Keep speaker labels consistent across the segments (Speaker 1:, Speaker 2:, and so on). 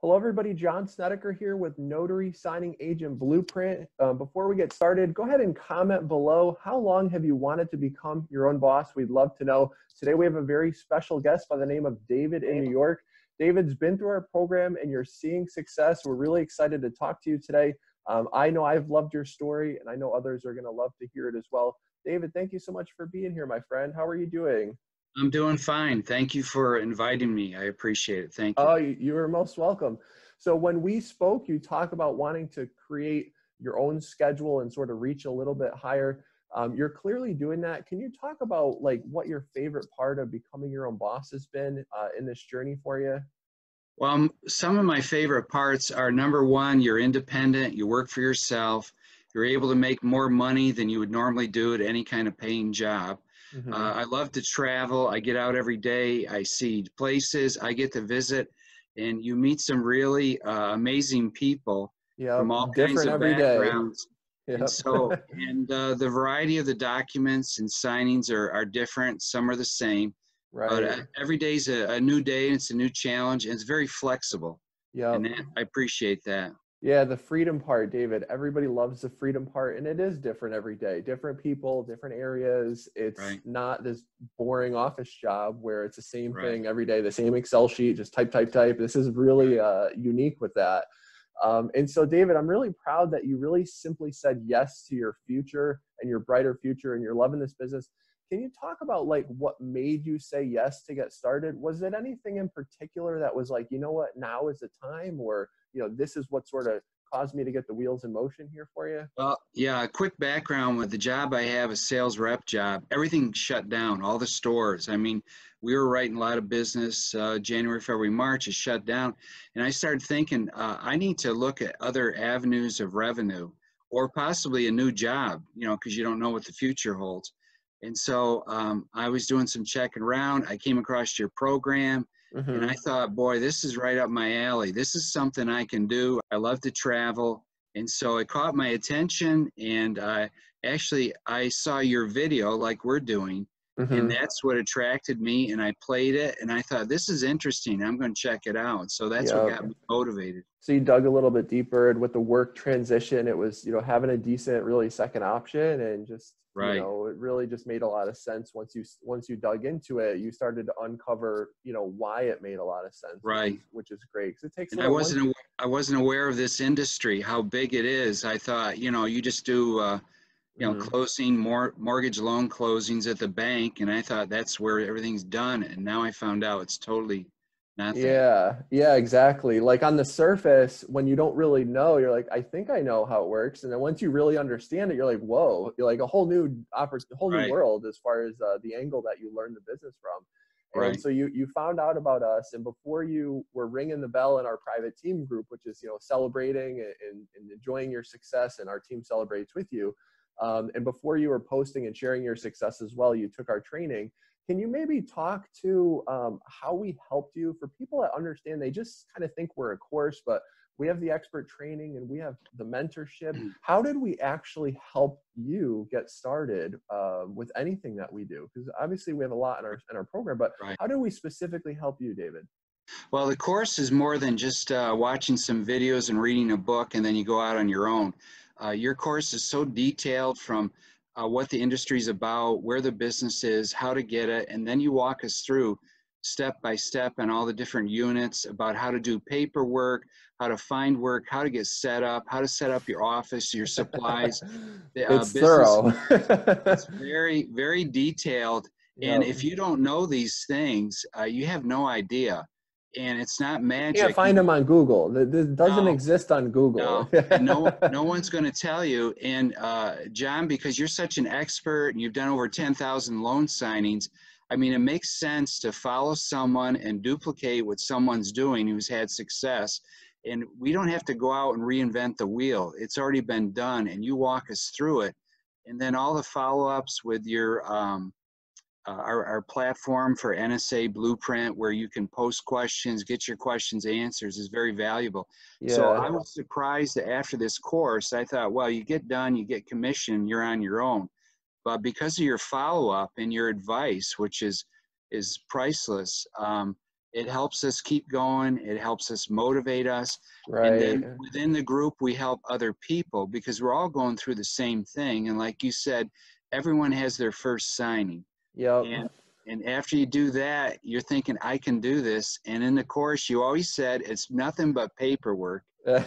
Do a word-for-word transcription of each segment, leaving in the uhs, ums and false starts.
Speaker 1: Hello, everybody. Jon Snedeker here with Notary Signing Agent Blueprint. Uh, before we get started, go ahead and comment below. How long have you wanted to become your own boss? We'd love to know. Today, we have a very special guest by the name of David in New York. David's been through our program and you're seeing success. We're really excited to talk to you today. Um, I know I've loved your story and I know others are going to love to hear it as well. David, thank you so much for being here, my friend. How are you doing?
Speaker 2: I'm doing fine. Thank you for inviting me. I appreciate it. Thank you.
Speaker 1: Oh, you are most welcome. So when we spoke, you talk about wanting to create your own schedule and sort of reach a little bit higher. Um, you're clearly doing that. Can you talk about like what your favorite part of becoming your own boss has been uh, in this journey for you?
Speaker 2: Well, um, some of my favorite parts are, number one, you're independent, you work for yourself, you're able to make more money than you would normally do at any kind of paying job.
Speaker 1: Mm-hmm.
Speaker 2: Uh, I love to travel. I get out every day. I see places. I get to visit, and you meet some really uh, amazing people
Speaker 1: Yeah,
Speaker 2: from all
Speaker 1: different
Speaker 2: kinds of
Speaker 1: every day.
Speaker 2: backgrounds.
Speaker 1: Yep.
Speaker 2: And so, and uh, the variety of the documents and signings are, are different. Some are the same,
Speaker 1: Right.
Speaker 2: but uh, every day's a, a new day, and it's a new challenge, and it's very flexible.
Speaker 1: Yep.
Speaker 2: And that, I appreciate that.
Speaker 1: Yeah, the freedom part, David. Everybody loves the freedom part, and it is different every day. Different people, different areas. It's
Speaker 2: Right.
Speaker 1: not this boring office job where it's the same
Speaker 2: Right.
Speaker 1: thing every day, the same Excel sheet, just type, type, type. This is really uh, unique with that. Um, and so, David, I'm really proud that you really simply said yes to your future and your brighter future, and you're loving this business. Can you talk about like what made you say yes to get started? Was it anything in particular that was like, you know what, now is the time, or, you know, this is what sort of caused me to get the wheels in motion here for you?
Speaker 2: Well, yeah, a quick background with the job I have, a sales rep job, everything shut down, all the stores. I mean, we were writing a lot of business, uh, January, February, March, is shut down. And I started thinking, uh, I need to look at other avenues of revenue or possibly a new job, you know, because you don't know what the future holds. And so um, I was doing some checking around. I came across your program.
Speaker 1: Mm-hmm.
Speaker 2: And I thought, boy, this is right up my alley. This is something I can do. I love to travel. And so it caught my attention. And uh, actually, I saw your video like we're doing.
Speaker 1: Mm-hmm.
Speaker 2: And that's what attracted me. And I played it. And I thought, this is interesting. I'm going to check it out. So that's
Speaker 1: Yep.
Speaker 2: what got me motivated.
Speaker 1: So you dug a little bit deeper, and with the work transition, it was, you know, having a decent, really second option, and just,
Speaker 2: Right.
Speaker 1: you know, it really just made a lot of sense. Once you, once you dug into it, you started to uncover, you know, why it made a lot of sense.
Speaker 2: Right.
Speaker 1: Which is, which is great. Cause it takes
Speaker 2: And
Speaker 1: a
Speaker 2: I
Speaker 1: little
Speaker 2: wasn't,
Speaker 1: one-
Speaker 2: aware, I wasn't aware of this industry, how big it is. I thought, you know, you just do, uh, you know,
Speaker 1: mm-hmm.
Speaker 2: closing more mortgage loan closings at the bank. And I thought that's where everything's done. And now I found out it's totally not that.
Speaker 1: Yeah, yeah, exactly. Like on the surface, when you don't really know, you're like, I think I know how it works. And then once you really understand it, you're like, whoa, you're like a whole new opportunity, whole new
Speaker 2: Right.
Speaker 1: world as far as uh, the angle that you learned the business from. And
Speaker 2: Right.
Speaker 1: so you you found out about us, and before you were ringing the bell in our private team group, which is, you know, celebrating and, and enjoying your success, and our team celebrates with you. Um, and before you were posting and sharing your success as well, you took our training. Can you maybe talk to um, how we helped you, for people that understand they just kind of think we're a course, but we have the expert training and we have the mentorship. How did we actually help you get started uh, with anything that we do? Because obviously we have a lot in our, in our program, but
Speaker 2: Right.
Speaker 1: how do we specifically help you, David?
Speaker 2: Well, the course is more than just uh, watching some videos and reading a book and then you go out on your own. Uh, your course is so detailed, from uh, what the industry is about, where the business is, how to get it, and then you walk us through step by step and all the different units about how to do paperwork, how to find work, how to get set up, how to set up your office, your supplies. The, uh,
Speaker 1: It's
Speaker 2: business
Speaker 1: thorough.
Speaker 2: It's very, very detailed. And
Speaker 1: Yep.
Speaker 2: if you don't know these things, uh, you have no idea. And it's not magic.
Speaker 1: You can't find them on Google. This doesn't
Speaker 2: No.
Speaker 1: exist on Google.
Speaker 2: No, and no, no one's going to tell you. And uh, John, because you're such an expert and you've done over ten thousand loan signings, I mean, it makes sense to follow someone and duplicate what someone's doing who's had success. And we don't have to go out and reinvent the wheel. It's already been done, and you walk us through it. And then all the follow-ups with your um, Uh, our, our platform for N S A Blueprint, where you can post questions, get your questions answers, is very valuable.
Speaker 1: Yeah.
Speaker 2: So I was surprised that after this course, I thought, well, you get done, you get commission, you're on your own. But because of your follow-up and your advice, which is is priceless, um, it helps us keep going. It helps us motivate us. And
Speaker 1: Right.
Speaker 2: then within the group, we help other people because we're all going through the same thing. And like you said, everyone has their first signing.
Speaker 1: Yep.
Speaker 2: And and after you do that, you're thinking, I can do this. And in the course, you always said it's nothing but paperwork.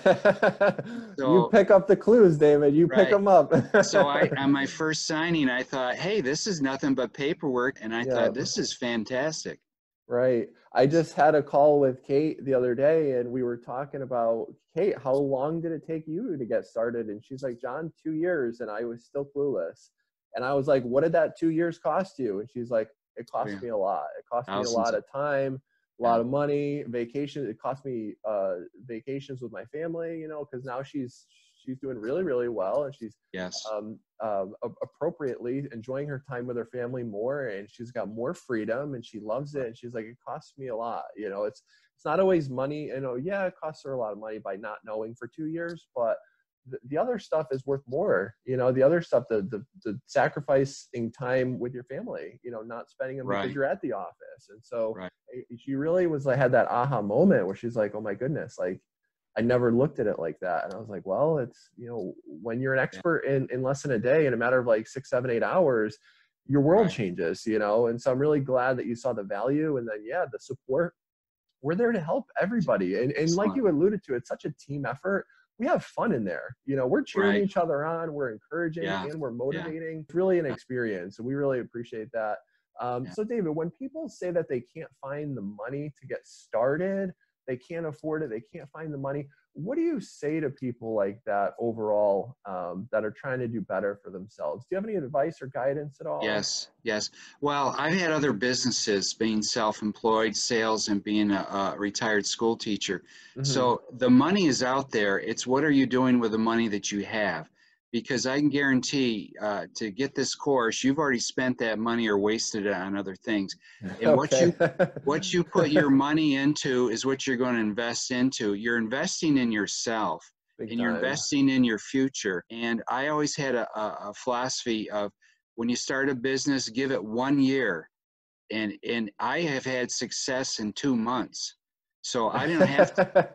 Speaker 1: You
Speaker 2: So,
Speaker 1: pick up the clues, David. You pick
Speaker 2: right.
Speaker 1: them up.
Speaker 2: So I, on my first signing, I thought, hey, this is nothing but paperwork. And I
Speaker 1: Yeah.
Speaker 2: thought, this is fantastic.
Speaker 1: Right. I just had a call with Kate the other day and we were talking about, Kate, how long did it take you to get started? And she's like, John, two years. And I was still clueless. And I was like, what did that two years cost you? And she's like, it cost
Speaker 2: Yeah.
Speaker 1: me a lot. It cost me a
Speaker 2: Thousands
Speaker 1: lot
Speaker 2: of,
Speaker 1: of time, a
Speaker 2: yeah.
Speaker 1: lot of money, vacation. It cost me uh, vacations with my family, you know, because now she's, she's doing really, really well. And she's
Speaker 2: Yes.
Speaker 1: um, uh, appropriately enjoying her time with her family more, and she's got more freedom and she loves it. And she's like, it costs me a lot. You know, it's, it's not always money. You know, yeah, it costs her a lot of money by not knowing for two years, but the, the other stuff is worth more. You know, the other stuff, the, the, the sacrificing time with your family, you know, not spending them
Speaker 2: Right.
Speaker 1: because you're at the office. And so
Speaker 2: Right.
Speaker 1: she really was like, had that aha moment where she's like, oh my goodness, like, I never looked at it like that. And I was like, well, it's, you know, when you're an expert in, in less than a day, in a matter of like six, seven, eight hours, your world
Speaker 2: Right.
Speaker 1: changes, you know? And so I'm really glad that you saw the value. And then, yeah, the support, we're there to help everybody. And, and like you alluded to, it's such a team effort. We have fun in there. You know, we're cheering
Speaker 2: Right.
Speaker 1: each other on, we're encouraging,
Speaker 2: Yeah.
Speaker 1: and we're motivating.
Speaker 2: Yeah.
Speaker 1: It's really an
Speaker 2: Yeah.
Speaker 1: experience. And we really appreciate that. Um,
Speaker 2: Yeah.
Speaker 1: so David, when people say that they can't find the money to get started, they can't afford it, they can't find the money, what do you say to people like that overall, um, that are trying to do better for themselves? Do you have any advice or guidance at all?
Speaker 2: Yes, yes. Well, I've had other businesses, being self-employed, sales, and being a, a retired school teacher.
Speaker 1: Mm-hmm.
Speaker 2: So the money is out there. It's what are you doing with the money that you have? Because I can guarantee uh, to get this course, you've already spent that money or wasted it on other things. And what
Speaker 1: Okay.
Speaker 2: you what you put your money into is what you're going to invest into. You're investing in yourself
Speaker 1: Big
Speaker 2: and you're
Speaker 1: time.
Speaker 2: investing in your future. And I always had a, a, a philosophy of when you start a business, give it one year. And, and I have had success in two months. So I didn't have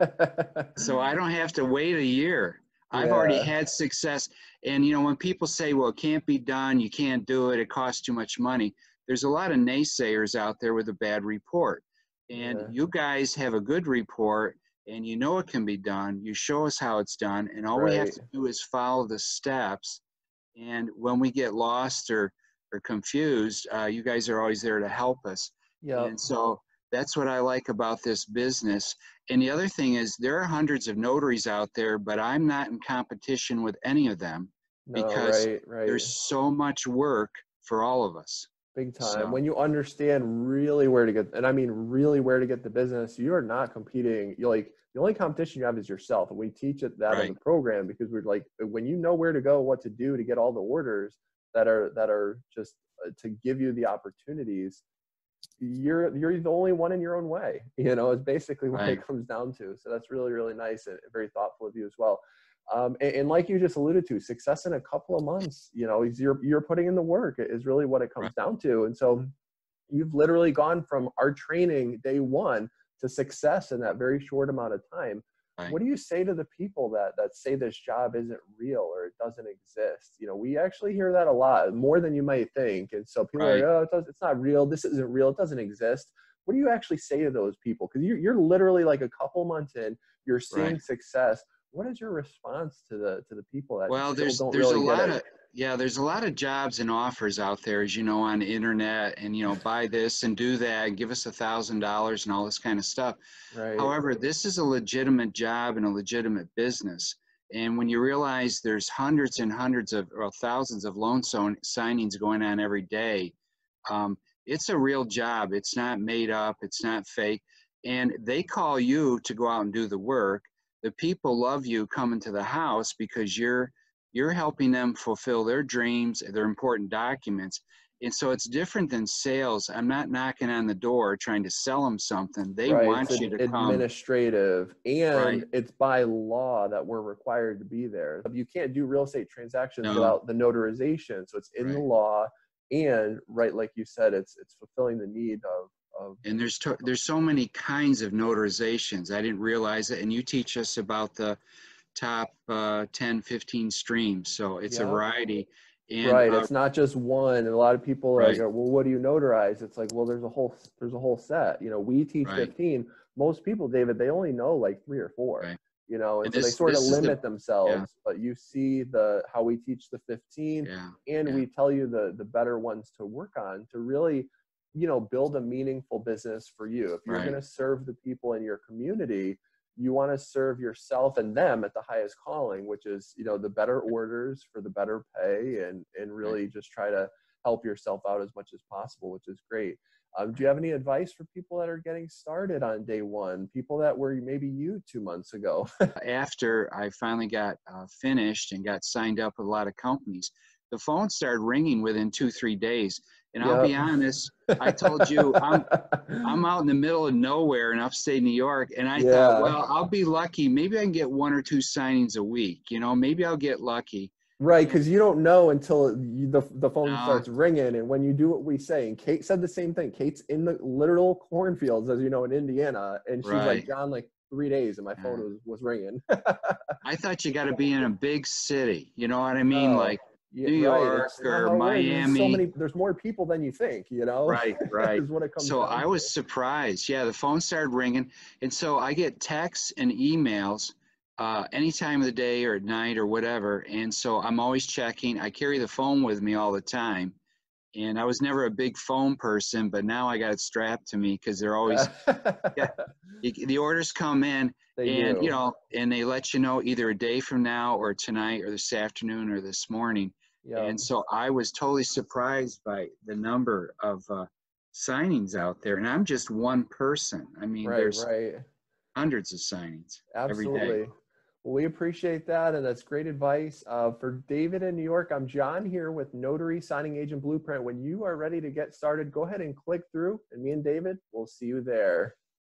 Speaker 2: to, so I don't have to wait a year. I've already
Speaker 1: Yeah.
Speaker 2: had success. And, you know, when people say, well, it can't be done, you can't do it, it costs too much money, there's a lot of naysayers out there with a bad report. And
Speaker 1: Yeah.
Speaker 2: you guys have a good report and you know it can be done. You show us how it's done. And all we have
Speaker 1: Right.
Speaker 2: to do is follow the steps. And when we get lost or, or confused, uh, you guys are always there to help us.
Speaker 1: Yep.
Speaker 2: And so that's what I like about this business. And the other thing is there are hundreds of notaries out there, but I'm not in competition with any of them
Speaker 1: No,
Speaker 2: because
Speaker 1: right, right.
Speaker 2: there's so much work for all of us.
Speaker 1: Big time.
Speaker 2: So,
Speaker 1: When you understand really where to get, and I mean really where to get the business, you are not competing. You're like, the only competition you have is yourself. And we teach it that in
Speaker 2: right,
Speaker 1: the program because we're like, when you know where to go, what to do to get all the orders that are, that are just uh, to give you the opportunities, you're, you're the only one in your own way, you know, is basically what
Speaker 2: right,
Speaker 1: it comes down to. So that's really, really nice and very thoughtful of you as well. Um, and, and like you just alluded to, success in a couple of months, you know, you're, you're putting in the work is really what it comes
Speaker 2: right,
Speaker 1: down to. And so you've literally gone from our training day one to success in that very short amount of time.
Speaker 2: right.
Speaker 1: What do you say to the people that, that say this job isn't real or it doesn't exist? You know, we actually hear that a lot, more than you might think. And so people
Speaker 2: Right.
Speaker 1: are like, oh, it does, it's not real. This isn't real. It doesn't exist. What do you actually say to those people? Because you're, you're literally like a couple months in, you're seeing
Speaker 2: Right.
Speaker 1: success. What is your response to the to the people that
Speaker 2: Well,
Speaker 1: still
Speaker 2: there's
Speaker 1: don't
Speaker 2: there's a
Speaker 1: really get
Speaker 2: lot
Speaker 1: it?
Speaker 2: of yeah, there's a lot of jobs and offers out there, as you know, on the internet, and you know, buy this and do that, and give us a thousand dollars and all this kind of stuff.
Speaker 1: Right.
Speaker 2: However, this is a legitimate job and a legitimate business. And when you realize there's hundreds and hundreds of or thousands of loan sign- signings going on every day, um, it's a real job. It's not made up. It's not fake. And they call you to go out and do the work. The people love you coming to the house because you're you're helping them fulfill their dreams, their important documents. And so it's different than sales. I'm not knocking on the door trying to sell them something. They
Speaker 1: Right. It's
Speaker 2: want you
Speaker 1: ad-
Speaker 2: to come.
Speaker 1: administrative,
Speaker 2: Right.
Speaker 1: and it's by law that we're required to be there. You can't do real estate transactions
Speaker 2: No.
Speaker 1: without the notarization. So it's in the
Speaker 2: Right.
Speaker 1: law, and right, like you said, it's it's fulfilling the need of of
Speaker 2: And there's to, there's so many kinds of notarizations. I didn't realize it. And you teach us about the top uh, ten, fifteen streams. So it's a
Speaker 1: yeah.
Speaker 2: variety. And
Speaker 1: Right.
Speaker 2: uh,
Speaker 1: It's not just one. And a lot of people are like,
Speaker 2: right,
Speaker 1: well, what do you notarize? It's like, well, there's a whole, there's a whole set. You know, we teach
Speaker 2: right,
Speaker 1: fifteen. Most people, David, they only know like three or four,
Speaker 2: right.
Speaker 1: you know, and
Speaker 2: And
Speaker 1: so they
Speaker 2: this
Speaker 1: sort of
Speaker 2: this is the
Speaker 1: limit
Speaker 2: yeah,
Speaker 1: themselves. But you see the how we teach the fifteen,
Speaker 2: yeah,
Speaker 1: and
Speaker 2: yeah,
Speaker 1: we tell you the the better ones to work on to really, you know, build a meaningful business for you. If you're going
Speaker 2: right,
Speaker 1: to serve the people in your community, you want to serve yourself and them at the highest calling, which is, you know, the better orders for the better pay, and and
Speaker 2: right.
Speaker 1: really just try to help yourself out as much as possible, which is great. Um, do you have any advice for people that are getting started on day one, people that were maybe you two months ago?
Speaker 2: After I finally got uh, finished and got signed up with a lot of companies, the phone started ringing within two, three days. And I'll
Speaker 1: Yep.
Speaker 2: be honest, I told you I'm I'm out in the middle of nowhere in upstate New York, and I thought,
Speaker 1: Yeah.
Speaker 2: well, I'll be lucky. Maybe I can get one or two signings a week. You know, maybe I'll get lucky.
Speaker 1: Right,
Speaker 2: And
Speaker 1: because you don't know until you, the the phone
Speaker 2: no,
Speaker 1: starts ringing, and when you do what we say, and Kate said the same thing. Kate's in the literal cornfields, as you know, in Indiana, and she's like,
Speaker 2: right.
Speaker 1: John, like three days, and my phone
Speaker 2: Uh,
Speaker 1: was was ringing.
Speaker 2: I thought you got to be in a big city. You know what I mean?
Speaker 1: No,
Speaker 2: Like
Speaker 1: yeah,
Speaker 2: New
Speaker 1: right.
Speaker 2: York
Speaker 1: It's not
Speaker 2: or
Speaker 1: how it works. There's so
Speaker 2: Miami.
Speaker 1: many. There's more people than you think. You know,
Speaker 2: Right, right.
Speaker 1: is what it comes
Speaker 2: So
Speaker 1: down
Speaker 2: I
Speaker 1: to.
Speaker 2: was surprised. Yeah, the phone started ringing. And so I get texts and emails uh, any time of the day or at night or whatever. And so I'm always checking. I carry the phone with me all the time. And I was never a big phone person, but now I got it strapped to me because they're always, yeah, you- the orders come in
Speaker 1: They
Speaker 2: and, you
Speaker 1: do.
Speaker 2: know, and they let you know either a day from now or tonight or this afternoon or this morning.
Speaker 1: Yep.
Speaker 2: And so I was totally surprised by the number of uh, signings out there. And I'm just one person. I mean,
Speaker 1: Right.
Speaker 2: there's
Speaker 1: Right.
Speaker 2: hundreds of signings every day.
Speaker 1: Absolutely. Well, we appreciate that, and that's great advice. Uh, for David in New York, I'm John here with Notary Signing Agent Blueprint. When you are ready to get started, go ahead and click through, and me and David will see you there.